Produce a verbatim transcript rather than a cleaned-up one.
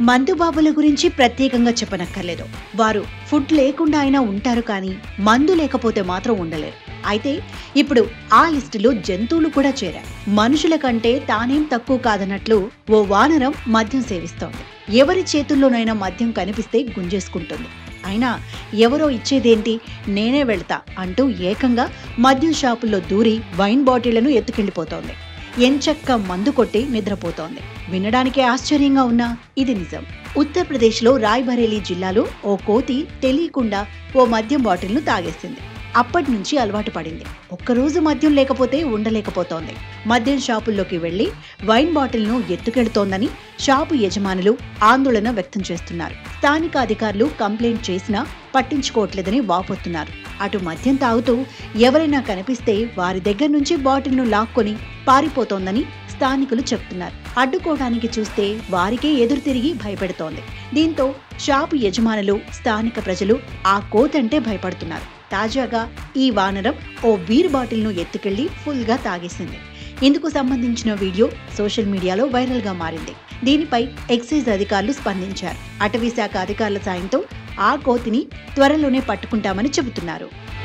మందుబాబుల గురించి ప్రత్యేకంగా చెప్పనక్కర్లేదు. వారు ఫుడ్ లేకుండా అయినా ఉంటారు, కానీ మందు లేకపోతే మాత్రం ఉండలేరు. అయితే ఇప్పుడు ఆ లిస్టులో జంతువులు కూడా చేరాయి. మనుషుల కంటే తానేం తక్కువ కాదన్నట్లు ఓ వానరం మద్యం సేవిస్తోంది. ఎవరి చేతుల్లోనైనా మద్యం కనిపిస్తే గుంజేసుకుంటుంది. అయినా ఎవరో ఇచ్చేదేంటి, నేనే వెళ్తా అంటూ ఏకంగా మద్యం షాపుల్లో దూరి వైన్ బాటిళ్లను ఎత్తుకెళ్లిపోతోంది. ఎంచక్క మందు కొట్టి నిద్రపోతోంది. వినడానికే ఆశ్చర్యంగా ఉన్నా ఇది నిజం. ఉత్తరప్రదేశ్లో రాయ్బరేలీ జిల్లాలో ఓ కోతి తెలియకుండా ఓ మద్యం బాటిల్ను తాగేసింది. అప్పటి నుంచి అలవాటు పడింది. ఒక్కరోజు మద్యం లేకపోతే ఉండలేకపోతోంది. మద్యం షాపుల్లోకి వెళ్లి వైన్ బాటిల్ను ఎత్తుకెళ్తోందని షాపు యజమానులు ఆందోళన వ్యక్తం చేస్తున్నారు. స్థానిక అధికారులు కంప్లైంట్ చేసినా పట్టించుకోవట్లేదని వాపోతున్నారు. అటు మద్యం తాగుతూ ఎవరైనా కనిపిస్తే వారి దగ్గర నుంచి బాటిల్ను లాక్కొని పారిపోతోందని స్థానికులు చెప్తున్నారు. అడ్డుకోవడానికి చూస్తే వారికే ఎదురు తిరిగి భయపెడుతోంది. దీంతో షాపు యజమానులు, స్థానిక ప్రజలు ఆ కోతంటే భయపడుతున్నారు. తాజాగా ఈ వానరం ఓ బీర్ బాటిల్ను ఎత్తుకెళ్లి ఫుల్గా తాగేసింది. ఇందుకు సంబంధించిన వీడియో సోషల్ మీడియాలో వైరల్గా మారింది. దీనిపై ఎక్సైజ్ అధికారులు స్పందించారు. అటవీ శాఖ అధికారుల సాయంతో ఆ కోతిని త్వరలోనే పట్టుకుంటామని చెబుతున్నారు.